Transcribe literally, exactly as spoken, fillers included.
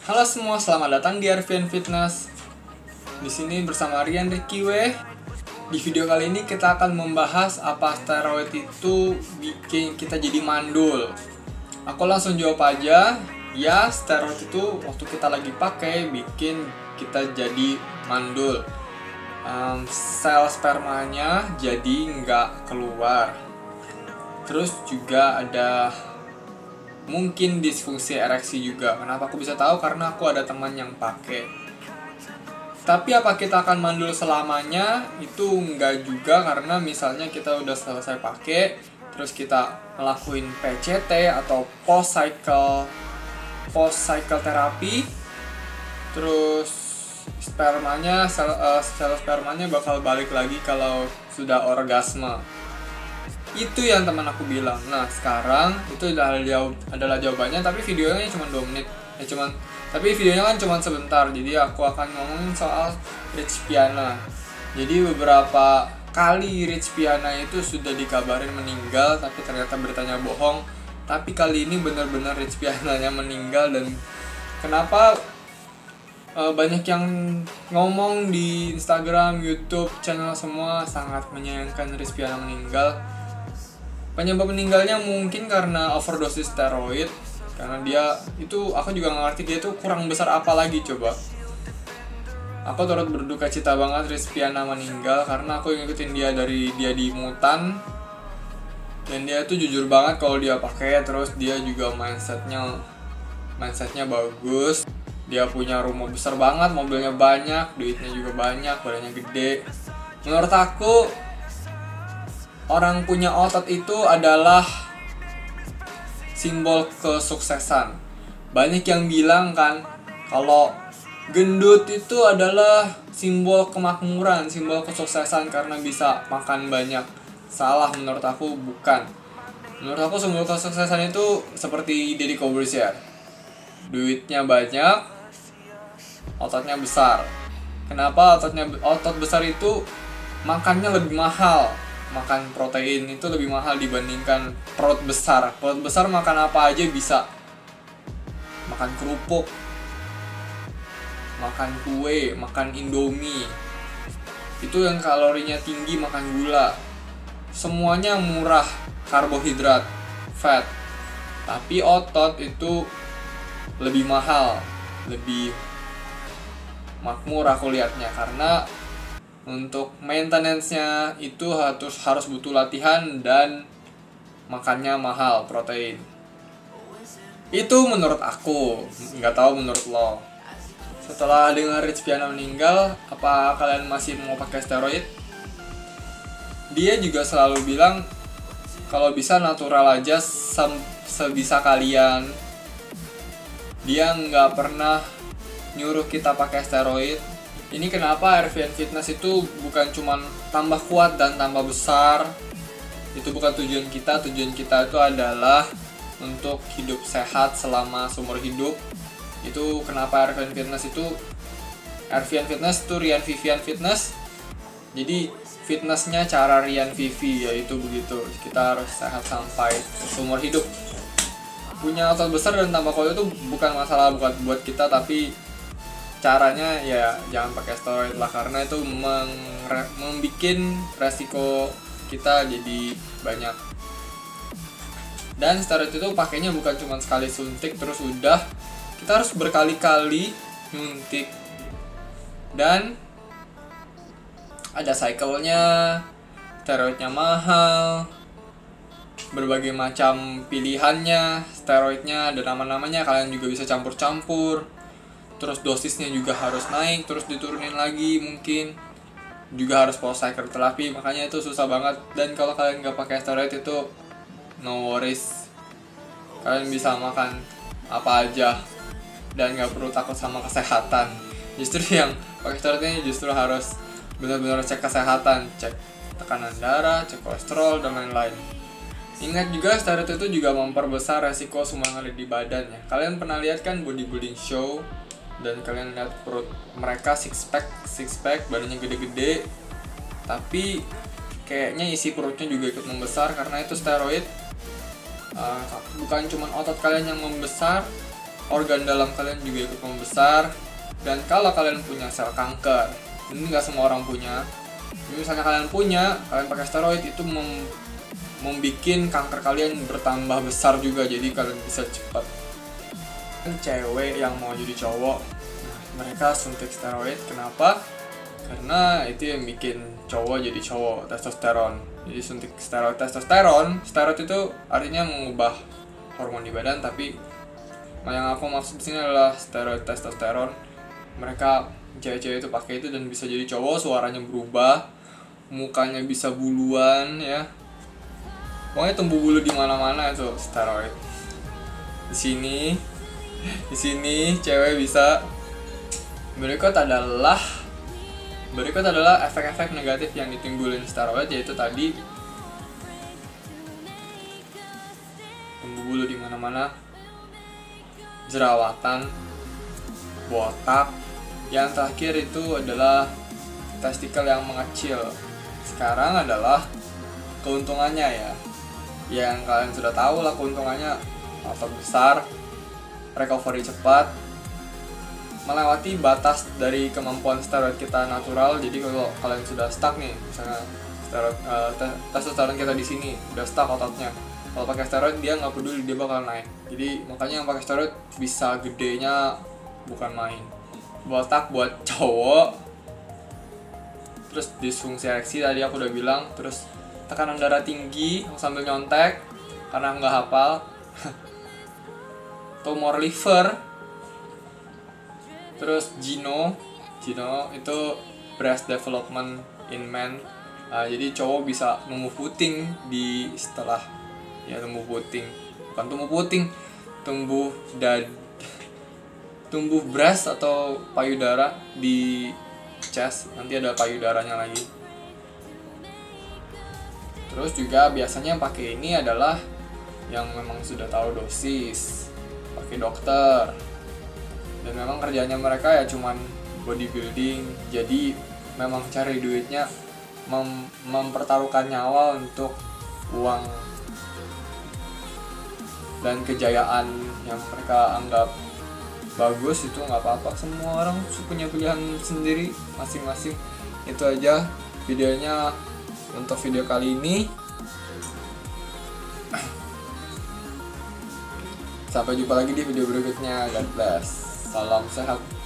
Halo semua, selamat datang di Arvian Fitness. Di sini bersama Rian Ricky W. Di video kali ini kita akan membahas apa steroid itu bikin kita jadi mandul. Aku langsung jawab aja, ya steroid itu waktu kita lagi pakai bikin kita jadi mandul. Um, sel spermanya jadi nggak keluar. Terus juga ada mungkin disfungsi ereksi juga. Kenapa aku bisa tahu? Karena aku ada teman yang pakai. Tapi apa kita akan mandul selamanya? Itu enggak juga, karena misalnya kita udah selesai pakai, terus kita ngelakuin P C T atau post cycle post cycle terapi, terus spermanya sel, uh, sel spermanya bakal balik lagi kalau sudah orgasme. Itu yang teman aku bilang. Nah sekarang itu adalah, jawab, adalah jawabannya, tapi videonya cuma dua menit ya cuman tapi videonya kan cuma sebentar, jadi aku akan ngomongin soal Rich Piana. Jadi beberapa kali Rich Piana itu sudah dikabarin meninggal, tapi ternyata beritanya bohong. Tapi kali ini benar-benar Rich Piananya meninggal. Dan kenapa e, banyak yang ngomong di Instagram, YouTube, channel semua sangat menyayangkan Rich Piana meninggal. Penyebab meninggalnya mungkin karena overdosis steroid, karena dia itu, aku juga gak ngerti dia tuh kurang besar apa lagi coba. Aku turut berduka cita banget Rich Piana meninggal, karena aku ngikutin dia dari dia di Mutan, dan dia tuh jujur banget kalau dia pakai. Terus dia juga mindsetnya mindsetnya bagus, dia punya rumah besar banget, mobilnya banyak, duitnya juga banyak, badannya gede. Menurut aku orang punya otot itu adalah simbol kesuksesan. Banyak yang bilang kan kalau gendut itu adalah simbol kemakmuran, simbol kesuksesan karena bisa makan banyak. Salah, menurut aku bukan. Menurut aku simbol kesuksesan itu seperti Deddy Corbuzier. Duitnya banyak, ototnya besar. Kenapa ototnya otot besar itu makannya lebih mahal? Makan protein itu lebih mahal dibandingkan perut besar. Perut besar makan apa aja bisa. Makan kerupuk, makan kue, makan indomie. Itu yang kalorinya tinggi, makan gula. Semuanya murah, karbohidrat, fat. Tapi otot itu lebih mahal, lebih makmur aku lihatnya, karena untuk maintenance-nya itu harus harus butuh latihan dan makannya mahal, protein. Itu menurut aku, nggak tahu menurut lo. Setelah dengar Rich Piana meninggal, apa kalian masih mau pakai steroid? Dia juga selalu bilang kalau bisa natural aja sebisa kalian. Dia nggak pernah nyuruh kita pakai steroid. Ini kenapa Arvian Fitness itu bukan cuman tambah kuat dan tambah besar. Itu bukan tujuan kita. Tujuan kita itu adalah untuk hidup sehat selama seumur hidup. Itu kenapa Arvian Fitness itu Arvian Fitness itu Rian Vivian Fitness. Jadi fitnessnya cara Rian Vivi, yaitu begitu. Kita harus sehat sampai seumur hidup. Punya otot besar dan tambah kuat itu bukan masalah buat buat kita, tapi caranya ya jangan pakai steroid lah, karena itu membuat resiko kita jadi banyak. Dan steroid itu pakainya bukan cuma sekali suntik terus udah, kita harus berkali-kali nyuntik. Dan ada cycle-nya, steroidnya mahal, berbagai macam pilihannya, steroidnya ada nama-namanya, kalian juga bisa campur-campur. Terus dosisnya juga harus naik, terus diturunin lagi, mungkin juga harus post cycle terapi, makanya itu susah banget. Dan kalau kalian nggak pakai steroid itu no worries, kalian bisa makan apa aja dan nggak perlu takut sama kesehatan. Justru yang pakai steroid ini justru harus benar-benar cek kesehatan, cek tekanan darah, cek kolesterol dan lain-lain. Ingat juga steroid itu juga memperbesar resiko semua yang ada di badan ya. Kalian pernah lihat kan bodybuilding show, dan kalian lihat perut mereka six pack, six pack, badannya gede-gede, tapi kayaknya isi perutnya juga ikut membesar karena itu steroid. Uh, bukan cuma otot kalian yang membesar, organ dalam kalian juga ikut membesar. Dan kalau kalian punya sel kanker, ini nggak semua orang punya. Jadi misalnya kalian punya, kalian pakai steroid itu mem membikin kanker kalian bertambah besar juga, jadi kalian bisa cepat. Cewek yang mau jadi cowok, mereka suntik steroid. Kenapa? Karena itu yang bikin cowok jadi cowok, testosteron. Jadi suntik steroid testosteron. Steroid itu artinya mengubah hormon di badan, tapi yang aku maksud di sini adalah steroid testosteron. Mereka cewek-cewek itu pakai itu dan bisa jadi cowok, suaranya berubah, mukanya bisa buluan ya. Pokoknya tumbuh bulu di mana-mana itu steroid. Di sini, di sini cewek bisa. Berikut adalah berikut adalah efek-efek negatif yang ditimbulin steroid, yaitu tadi tumbuh bulu di mana-mana, jerawatan, botak. Yang terakhir itu adalah testikel yang mengecil. Sekarang adalah keuntungannya ya. Yang kalian sudah tahu lah keuntungannya, otot besar, recovery cepat, melewati batas dari kemampuan steroid kita natural. Jadi kalau kalian sudah stuck nih, misalnya steroid uh, testosteron kita di sini udah stuck ototnya, kalau pakai steroid dia nggak peduli, dia bakal naik. Jadi makanya yang pakai steroid bisa gedenya bukan main. Botak buat cowok, terus disfungsi ereksi tadi aku udah bilang, terus tekanan darah tinggi sambil nyontek karena nggak hafal, tumor liver, terus Gino, Gino itu breast development in men. Nah, jadi cowok bisa tumbuh puting di setelah ya tumbuh puting, bukan tumbuh puting, tumbuh dad, tumbuh breast atau payudara di chest, nanti ada payudaranya lagi. Terus juga biasanya yang pakai ini adalah yang memang sudah tahu dosis, pakai dokter. Dan memang kerjanya mereka ya cuman bodybuilding, jadi memang cari duitnya mem mempertaruhkan nyawa untuk uang dan kejayaan yang mereka anggap bagus. Itu nggak apa-apa, semua orang punya pilihan sendiri masing-masing. Itu aja videonya untuk video kali ini. Sampai jumpa lagi di video berikutnya. God bless. Salam sehat.